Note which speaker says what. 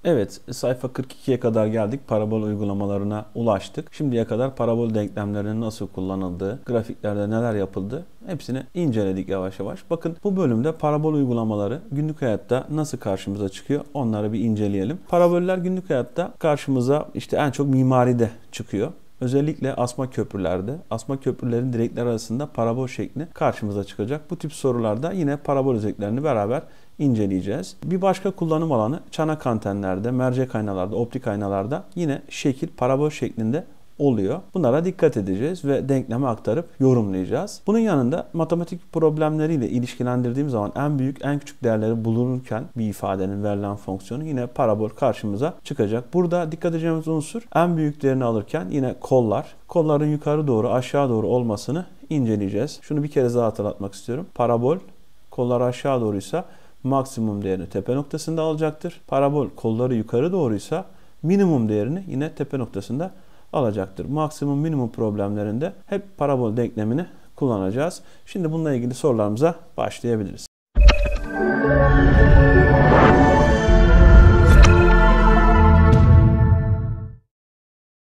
Speaker 1: Evet, sayfa 42'ye kadar geldik. Parabol uygulamalarına ulaştık. Şimdiye kadar parabol denklemlerinin nasıl kullanıldığı, grafiklerde neler yapıldı, hepsini inceledik yavaş yavaş. Bakın bu bölümde parabol uygulamaları günlük hayatta nasıl karşımıza çıkıyor, onları bir inceleyelim. Paraboller günlük hayatta karşımıza işte en çok mimaride çıkıyor. Özellikle asma köprülerde, asma köprülerin direkler arasında parabol şekli karşımıza çıkacak. Bu tip sorularda yine parabol özelliklerini beraber inceleyeceğiz. Bir başka kullanım alanı çanak antenlerde, mercek aynalarda, optik aynalarda yine şekil parabol şeklinde oluyor. Bunlara dikkat edeceğiz ve denkleme aktarıp yorumlayacağız. Bunun yanında matematik problemleriyle ilişkilendirdiğim zaman en büyük, en küçük değerleri bulunurken bir ifadenin verilen fonksiyonu yine parabol karşımıza çıkacak. Burada dikkat edeceğimiz unsur en büyük değerini alırken yine kollar. Kolların yukarı doğru, aşağı doğru olmasını inceleyeceğiz. Şunu bir kere daha hatırlatmak istiyorum. Parabol kollar aşağı doğruysa maksimum değerini tepe noktasında alacaktır. Parabol kolları yukarı doğruysa minimum değerini yine tepe noktasında alacaktır. Maksimum minimum problemlerinde hep parabol denklemini kullanacağız. Şimdi bununla ilgili sorularımıza başlayabiliriz.